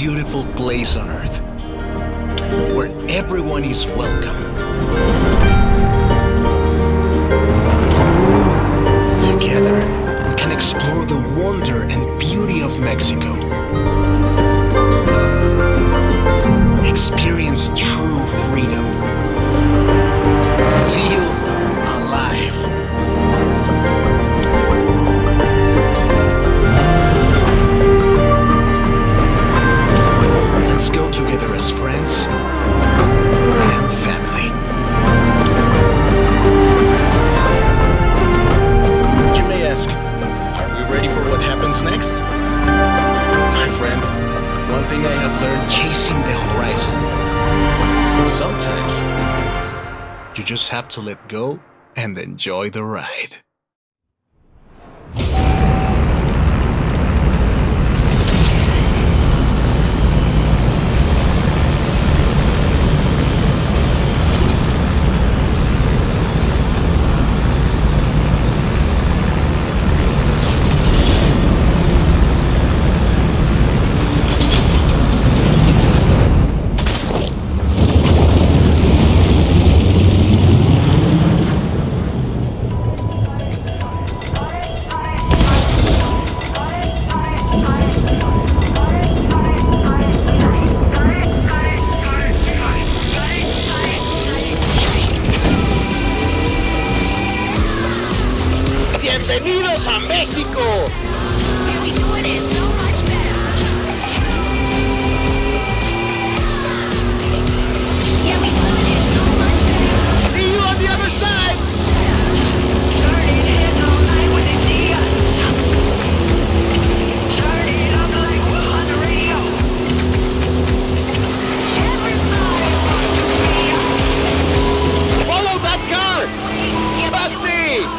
beautiful place on earth, where everyone is welcome. Together, we can explore the wonder and beauty of Mexico. Experience true freedom. Feel alive. Let's go together as friends and family. You may ask, are we ready for what happens next? My friend, one thing I have learned chasing the horizon. Sometimes, you just have to let go and enjoy the ride. ¡Bienvenidos a México! See you on the other side! Turn it up like we're on the radio. Everybody wants to be. Follow that car! Basti!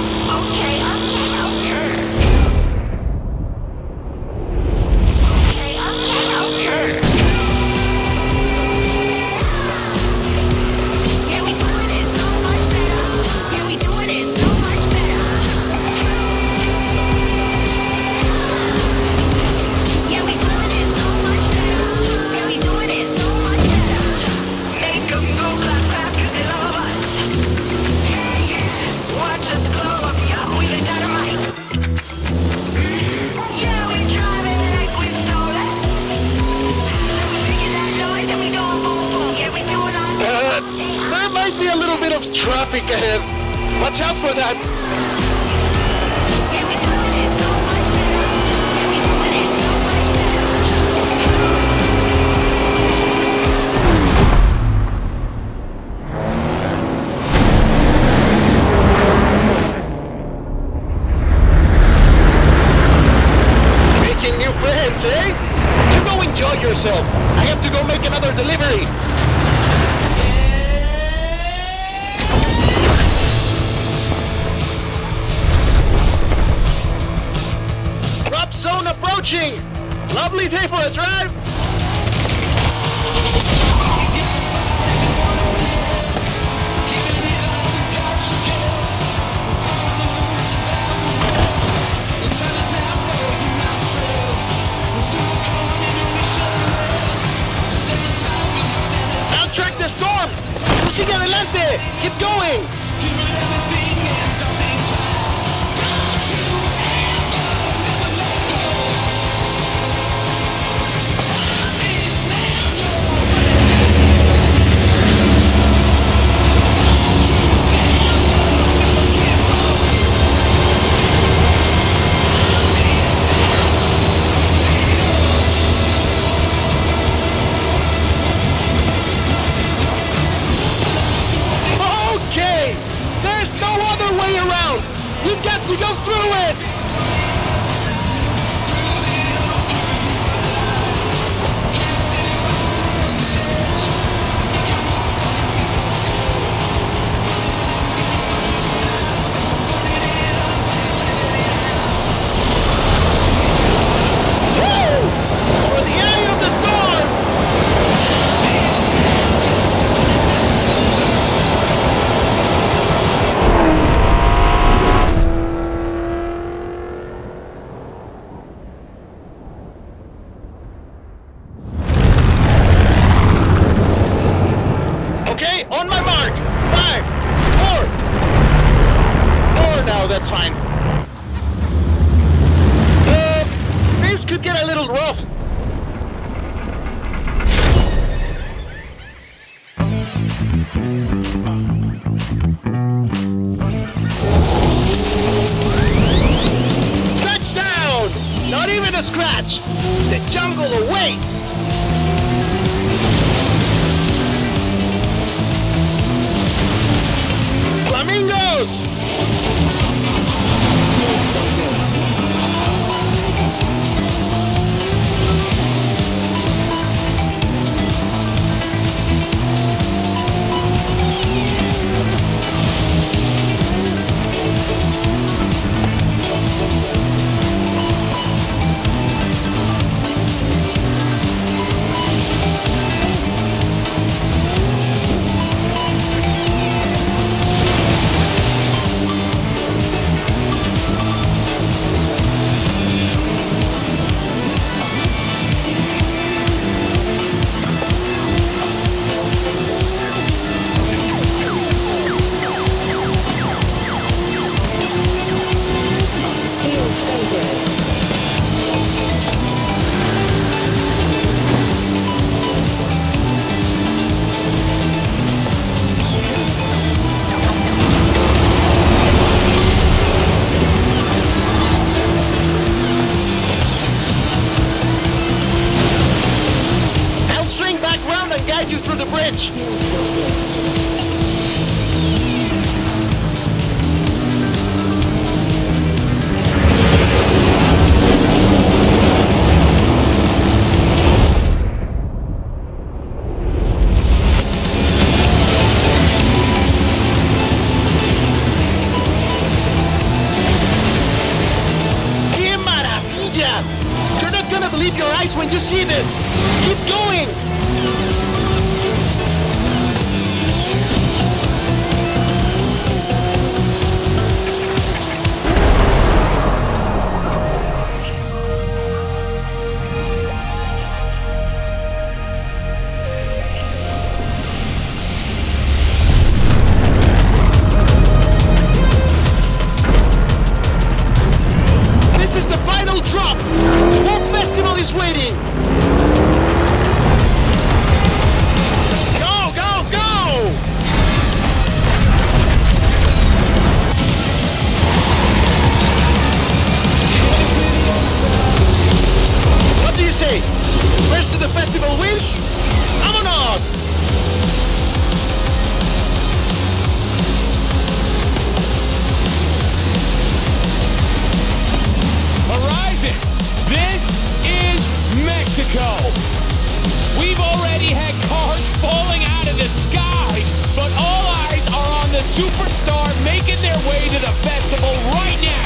Traffic ahead. Watch out for that. Making new friends, eh? You go enjoy yourself. I have to go make another delivery. Zone approaching! Lovely day for a drive! I'll track the storm! Sigue adelante! Keep going! You've got to go through it! Woo! For the eye of the storm! Touchdown! Not even a scratch! The jungle awaits! Flamingos! You through the bridge! ¡Qué maravilla! You're not gonna believe your eyes when you see this! Keep going! Drop! The whole festival is waiting! Go, go, go! What do you say? First to the festival wins? ¡Vámonos! This is Mexico! We've already had cars falling out of the sky, but all eyes are on the superstar making their way to the festival right now!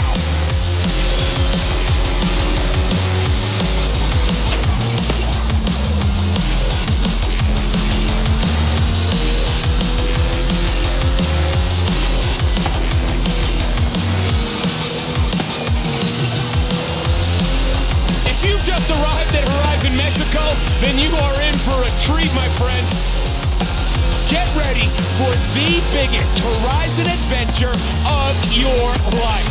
Just arrived at Horizon Mexico, then you are in for a treat, my friend. Get ready for the biggest Horizon adventure of your life.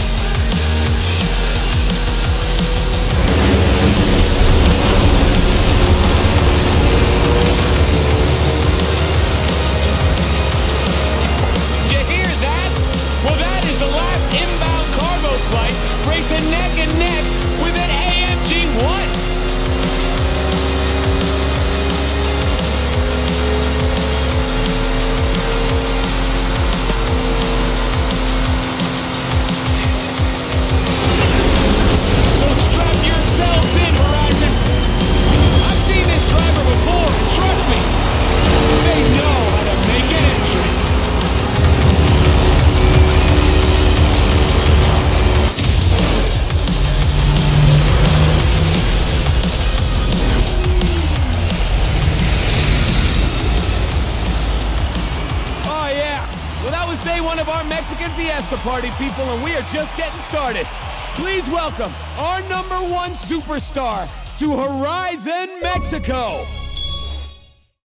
Did you hear that? Well, that is the last inbound cargo flight racing neck and neck with an AMG-1. So strap yourselves in, Horizon. I've seen this driver before, and trust me, they know how to make an entrance. Day one of our Mexican Fiesta Party, people, and we are just getting started. Please welcome our #1 superstar to Horizon Mexico.